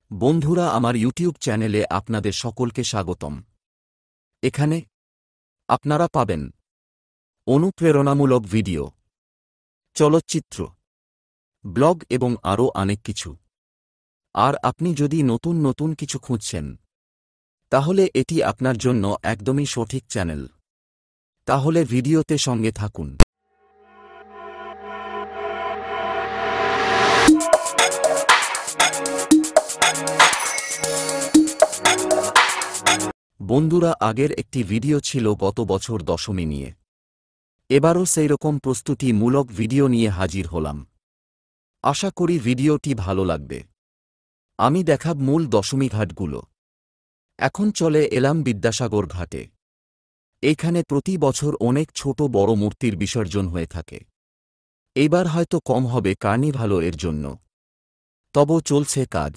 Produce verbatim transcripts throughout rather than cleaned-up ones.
বন্ধুরা, আমার ইউটিউব চ্যানেলে আপনাদের সকলকে স্বাগতম। এখানে আপনারা পাবেন অনুপ্রেরণামূলক ভিডিও, চলচ্চিত্র, ব্লগ এবং আরও অনেক কিছু। আর আপনি যদি নতুন নতুন কিছু খুঁজছেন, তাহলে এটি আপনার জন্য একদমই সঠিক চ্যানেল। তাহলে ভিডিওতে সঙ্গে থাকুন। বন্ধুরা, আগের একটি ভিডিও ছিল গত বছর দশমী নিয়ে। এবারও সেইরকম প্রস্তুতিমূলক ভিডিও নিয়ে হাজির হলাম। আশা করি ভিডিওটি ভালো লাগবে। আমি দেখাব মূল দশমী ঘাটগুলো। এখন চলে এলাম বিদ্যাসাগর ঘাটে। এইখানে প্রতি বছর অনেক ছোট বড় মূর্তির বিসর্জন হয়ে থাকে। এইবার হয়তো কম হবে কার্নিভালও এর জন্য, তবু চলছে কাজ।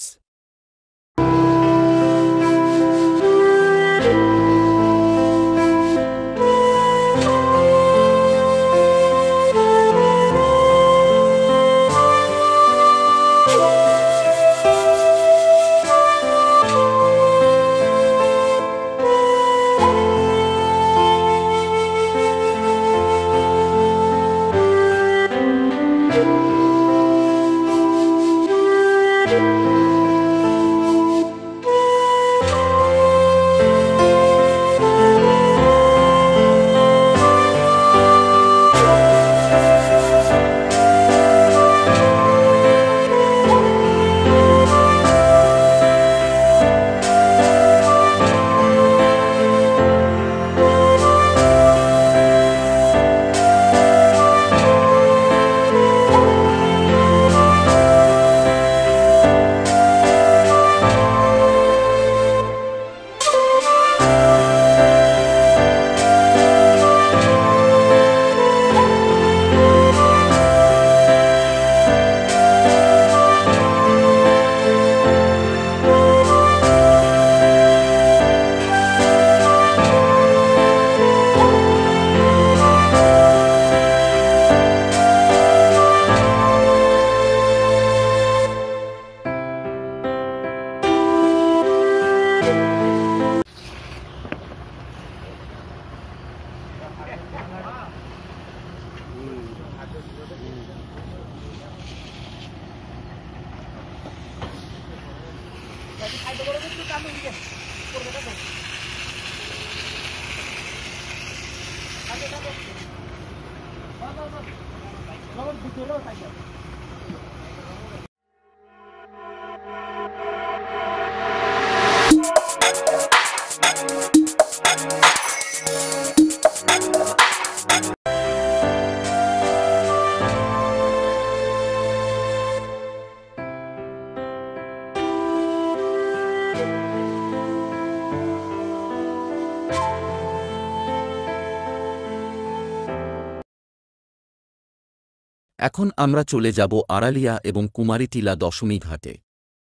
এখন আমরা চলে যাব আড়ালিয়া এবং কুমারীটিলা দশমী ঘাটে।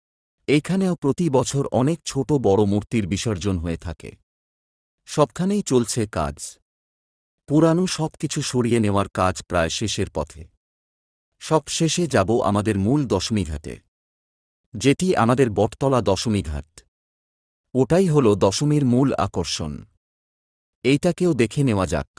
এইখানেও প্রতি বছর অনেক ছোট বড় মূর্তির বিসর্জন হয়ে থাকে। সবখানেই চলছে কাজ। পুরানো সব কিছু সরিয়ে নেওয়ার কাজ প্রায় শেষের পথে। সব শেষে যাব আমাদের মূল দশমী ঘাটে, যেটি আমাদের বটতলা দশমী ঘাট। ওটাই হল দশমীর মূল আকর্ষণ। এইটাকেও দেখে নেওয়া যাক।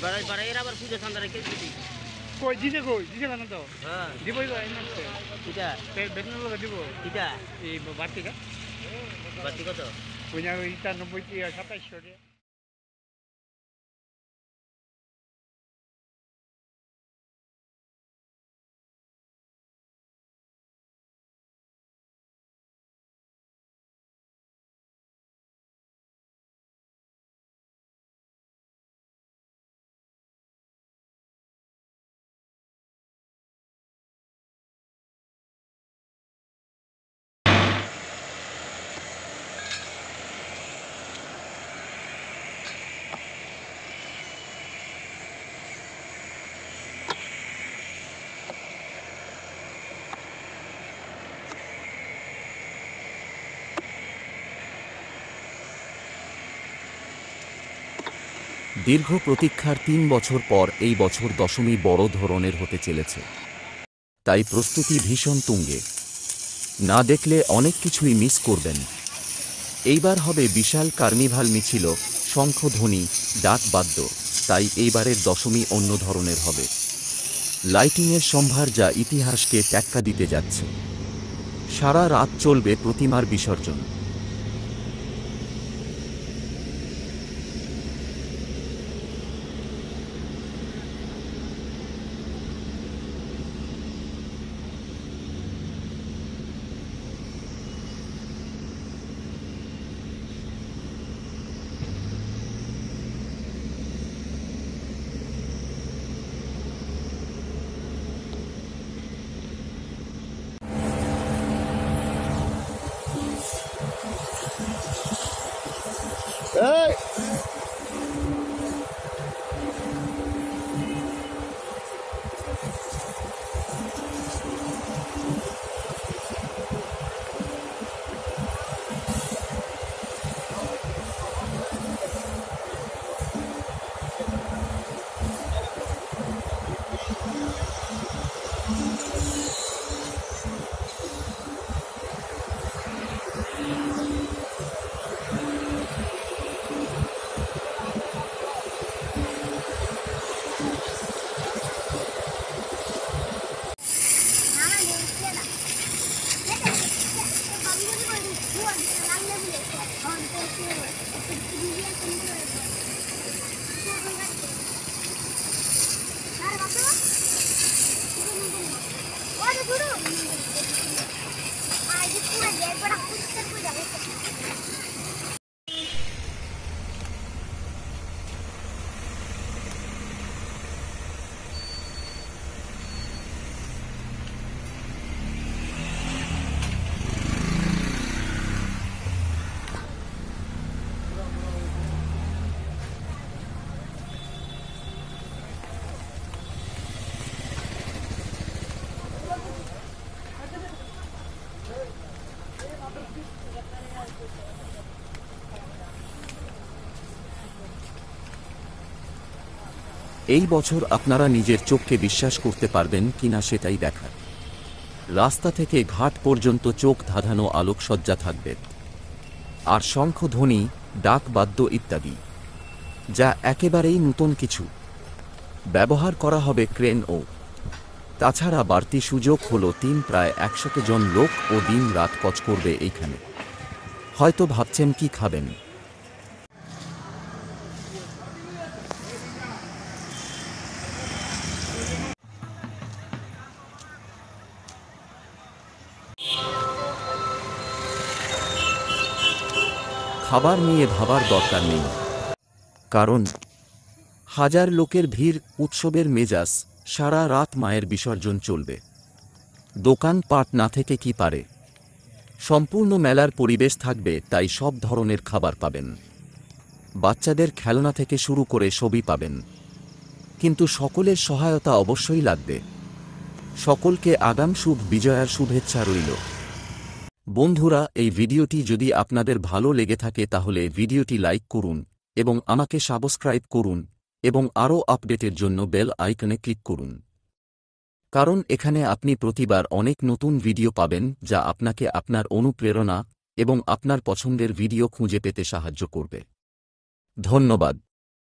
কই দিছে কই দিছে না তো হ্যাঁ দিবই তো এই মাসে কিটা বেতন লোক দিব কিটা এই বাড়তি কা বাড়তি কত ওই না ওইটা নব্বই কি সাতাইশশো টাকা। দীর্ঘ প্রতীক্ষার তিন বছর পর এই বছর দশমী বড় ধরনের হতে চলেছে, তাই প্রস্তুতি ভীষণ তুঙ্গে। না দেখলে অনেক কিছুই মিস করবেন। এইবার হবে বিশাল কার্নিভাল মিছিল, শঙ্খধ্বনি, ডাকবাদ্য। তাই এইবারের দশমী অন্য ধরনের হবে। লাইটিংয়ের সম্ভার যা ইতিহাসকে টেক্কা দিতে যাচ্ছে। সারা রাত চলবে প্রতিমার বিসর্জন। Hey! এই বছর আপনারা নিজের চোখকে বিশ্বাস করতে পারবেন কিনা সেটাই দেখার। রাস্তা থেকে ঘাট পর্যন্ত চোখ ধাঁধানো আলোকসজ্জা থাকবে, আর শঙ্খধ্বনি, ডাকবাদ্য ইত্যাদি, যা একেবারেই নতুন কিছু। ব্যবহার করা হবে ক্রেন ও তাছাড়া বাড়তি সুযোগ হল তিন প্রায় একশত জন লোক ও দিন রাত কাজ করবে এইখানে। হয়তো ভাবছেন কি খাবেন। খাবার নিয়ে ভাবার দরকার নেই, কারণ হাজার লোকের ভিড়, উৎসবের মেজাজ, সারা রাত মায়ের বিসর্জন চলবে। দোকান পাট না থেকে কি পারে, সম্পূর্ণ মেলার পরিবেশ থাকবে, তাই সব ধরনের খাবার পাবেন। বাচ্চাদের খেলনা থেকে শুরু করে সবই পাবেন, কিন্তু সকলের সহায়তা অবশ্যই লাগবে। সকলকে আগাম শুভ বিজয়ার শুভেচ্ছা রইল। বন্ধুরা, এই ভিডিওটি যদি আপনাদের ভালো লেগে থাকে তাহলে ভিডিওটি লাইক করুন এবং আমাকে সাবস্ক্রাইব করুন এবং আরও আপডেটের জন্য বেল আইকনে ক্লিক করুন, কারণ এখানে আপনি প্রতিবার অনেক নতুন ভিডিও পাবেন যা আপনাকে আপনার অনুপ্রেরণা এবং আপনার পছন্দের ভিডিও খুঁজে পেতে সাহায্য করবে। ধন্যবাদ।